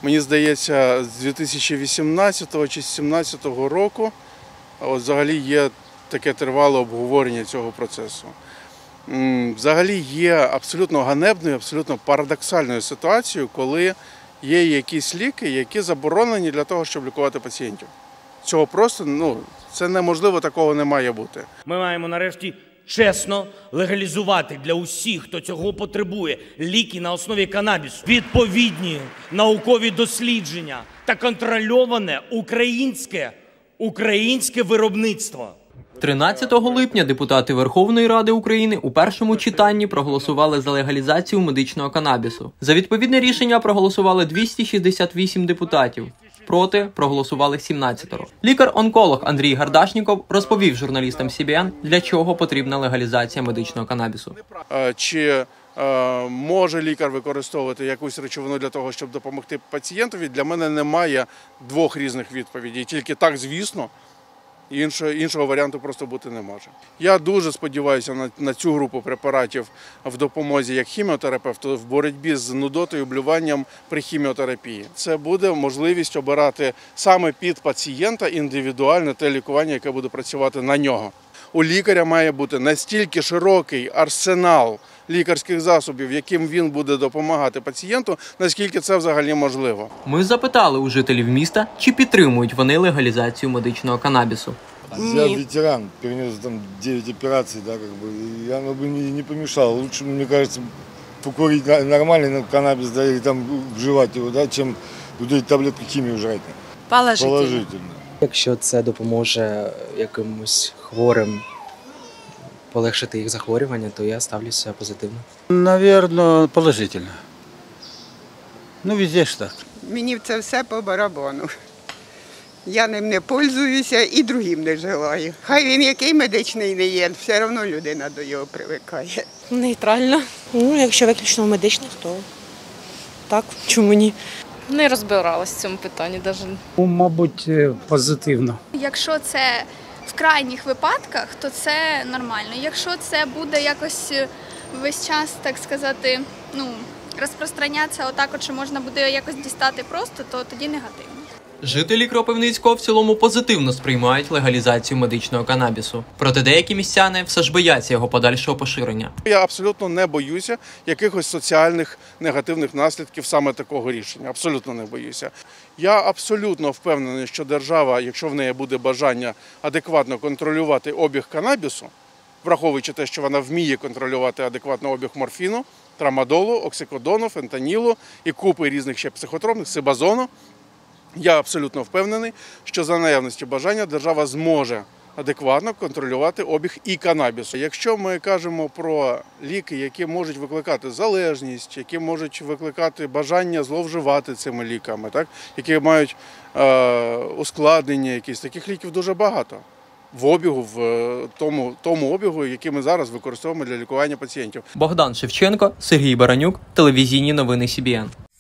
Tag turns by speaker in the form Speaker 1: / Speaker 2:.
Speaker 1: Мені здається, з 2018 чи 2017 року взагалі є таке тривале обговорення цього процесу. Взагалі є абсолютно ганебною, абсолютно парадоксальною ситуацією, коли є якісь ліки, які заборонені для того, щоб лікувати пацієнтів. Цього просто, це неможливо, такого не має бути.
Speaker 2: Ми маємо нарешті чесно легалізувати для усіх, хто цього потребує, ліки на основі канабісу, відповідні наукові дослідження та контрольоване українське виробництво.
Speaker 3: 13 липня депутати Верховної Ради України у першому читанні проголосували за легалізацію медичного канабісу. За відповідне рішення проголосували 268 депутатів. Проти проголосували 17. Лікар-онколог Андрій Гардашніков розповів журналістам СІБІН, для чого потрібна легалізація медичного канабісу.
Speaker 1: Чи може лікар використовувати якусь речовину для того, щоб допомогти пацієнтові? Для мене немає двох різних відповідей. Тільки так, звісно, іншого варіанту просто бути не може. Я дуже сподіваюся на цю групу препаратів в допомозі як хіміотерапевту в боротьбі з нудотою, блюванням при хіміотерапії. Це буде можливість обирати саме під пацієнта індивідуальне те лікування, яке буде працювати на нього. У лікаря має бути настільки широкий арсенал лікарських засобів, яким він буде допомагати пацієнту, наскільки це взагалі можливо.
Speaker 3: Ми запитали у жителів міста, чи підтримують вони легалізацію медичного канабісу.
Speaker 4: Я ветеран, перенес там 9 операций, и оно бы не помешало. Лучше, мне кажется, покурить нормальный каннабис, или там вживать его, чем вот таблетки химии жрать. Положительно.
Speaker 5: Якщо це допоможе якимось хворим полегшити їх захворювання, то я ставлюся позитивно.
Speaker 6: Наверное, положительно. Везде ж так.
Speaker 7: Мені це все по барабану. Я ним не пользуюся і другим не желаю. Хай він який медичний не є, все одно людина до його привикає.
Speaker 8: Нейтрально. Якщо виключно медичних, то так, чому ні?
Speaker 9: Не розбиралась в цьому питанні навіть.
Speaker 6: Мабуть, позитивно.
Speaker 10: Якщо це в крайніх випадках, то це нормально. Якщо це буде якось весь час, так сказати, розпространятися отак, що можна буде якось дістати просто, то тоді негативно.
Speaker 3: Жителі Кропивницького в цілому позитивно сприймають легалізацію медичного канабісу. Проте деякі містяни все ж бояться його подальшого поширення.
Speaker 1: Я абсолютно не боюся якихось соціальних негативних наслідків саме такого рішення. Абсолютно не боюся. Я абсолютно впевнений, що держава, якщо в неї буде бажання адекватно контролювати обіг канабісу, враховуючи те, що вона вміє контролювати адекватно обіг морфіну, трамадолу, оксикодону, фентанілу і купи різних ще психотропних, сибазону, я абсолютно впевнений, що за наявності бажання держава зможе адекватно контролювати обіг і канабісу. Якщо ми кажемо про ліки, які можуть викликати залежність, які можуть викликати бажання зловживати цими ліками, які мають ускладнення якісь, таких ліків дуже багато в обігу, в тому обігу, який ми зараз використовуємо для лікування пацієнтів.
Speaker 3: Богдан Шевченко, Сергій Баранюк, телевізійні новини СІБІН.